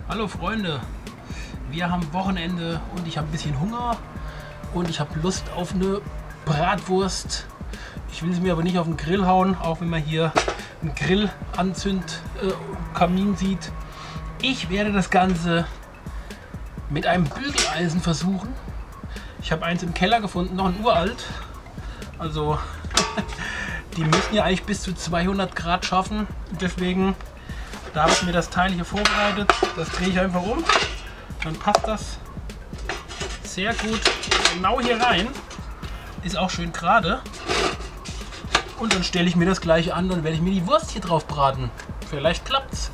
Hallo Freunde, wir haben Wochenende und ich habe ein bisschen Hunger und ich habe Lust auf eine Bratwurst. Ich will sie mir aber nicht auf den Grill hauen, auch wenn man hier einen Grill Kamin sieht. Ich werde das Ganze mit einem Bügeleisen versuchen. Ich habe eins im Keller gefunden, noch ein uralt. Also die müssen ja eigentlich bis zu 200 Grad schaffen. Deswegen, da habe ich mir das Teil hier vorbereitet. Das drehe ich einfach um. Dann passt das sehr gut genau hier rein. Ist auch schön gerade. Und dann stelle ich mir das gleich an und werde ich mir die Wurst hier drauf braten. Vielleicht klappt's.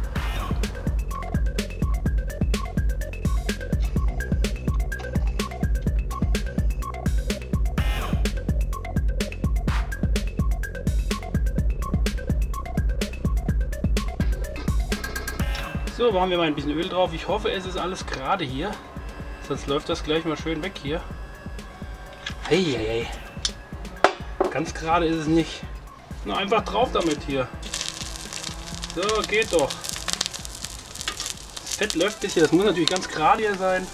So, machen wir mal ein bisschen Öl drauf. Ich hoffe, es ist alles gerade hier. Sonst läuft das gleich mal schön weg hier. Hey, hey, hey. Ganz gerade ist es nicht. Na, einfach drauf damit hier. So, geht doch. Das Fett läuft bis hier. Das muss natürlich ganz gerade hier sein.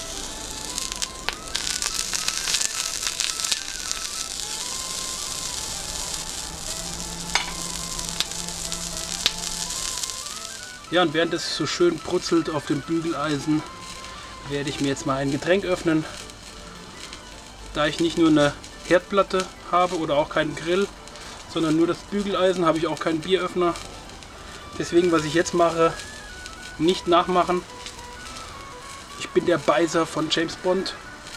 Ja, und während es so schön brutzelt auf dem Bügeleisen, werde ich mir jetzt mal ein Getränk öffnen. Da ich nicht nur eine Herdplatte habe oder auch keinen Grill, sondern nur das Bügeleisen, habe ich auch keinen Bieröffner. Deswegen, was ich jetzt mache, nicht nachmachen. Ich bin der Beißer von James Bond.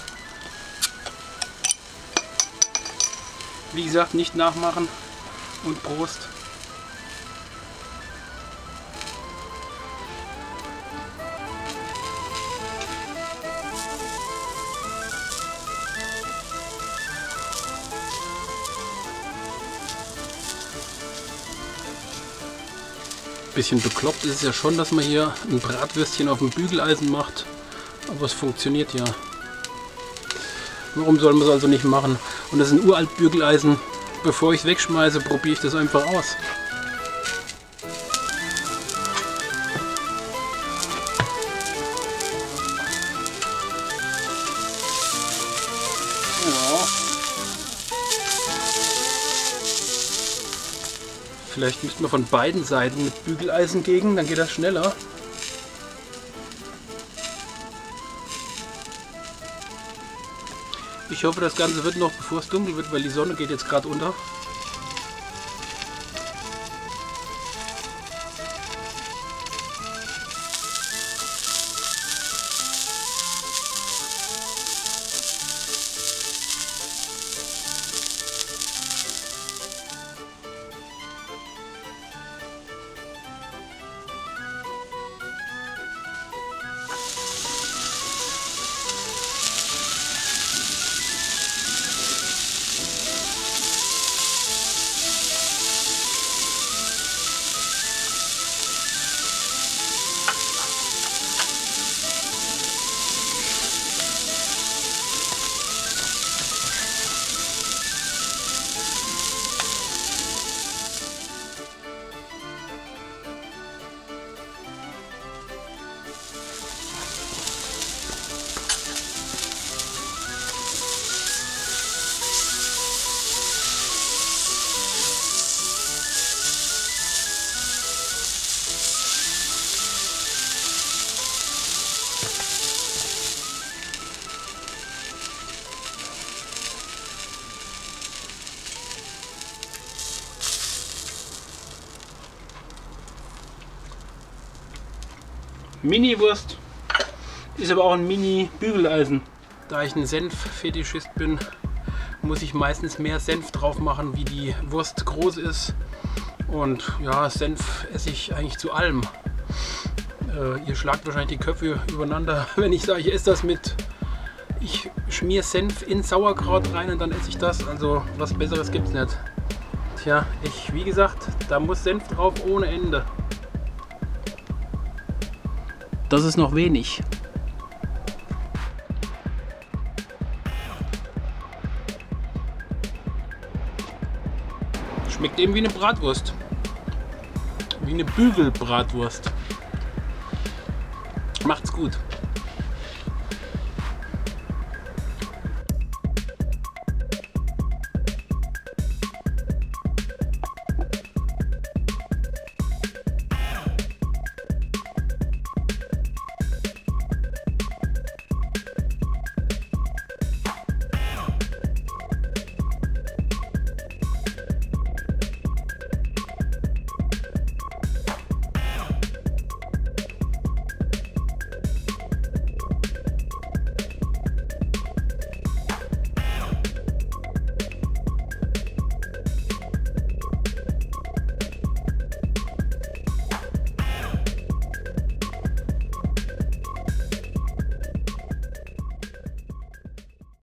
Wie gesagt, nicht nachmachen und Prost. Bisschen bekloppt ist es ja schon, dass man hier ein Bratwürstchen auf dem Bügeleisen macht, aber es funktioniert ja. Warum soll man es also nicht machen? Und das ist ein uralt Bügeleisen. Bevor ich es wegschmeiße, probiere ich das einfach aus. Ja. Vielleicht müssten wir von beiden Seiten mit Bügeleisen gegen, dann geht das schneller. Ich hoffe, das Ganze wird noch, bevor es dunkel wird, weil die Sonne geht jetzt gerade unter. Mini-Wurst ist aber auch ein Mini-Bügeleisen. Da ich ein Senf-Fetischist bin, muss ich meistens mehr Senf drauf machen, wie die Wurst groß ist. Und ja, Senf esse ich eigentlich zu allem. Ihr schlagt wahrscheinlich die Köpfe übereinander, wenn ich sage, ich esse das mit. Ich schmier Senf in Sauerkraut rein und dann esse ich das. Also was Besseres gibt es nicht. Tja, wie gesagt, da muss Senf drauf ohne Ende. Das ist noch wenig. Schmeckt eben wie eine Bratwurst. Wie eine Bügelbratwurst. Macht's gut.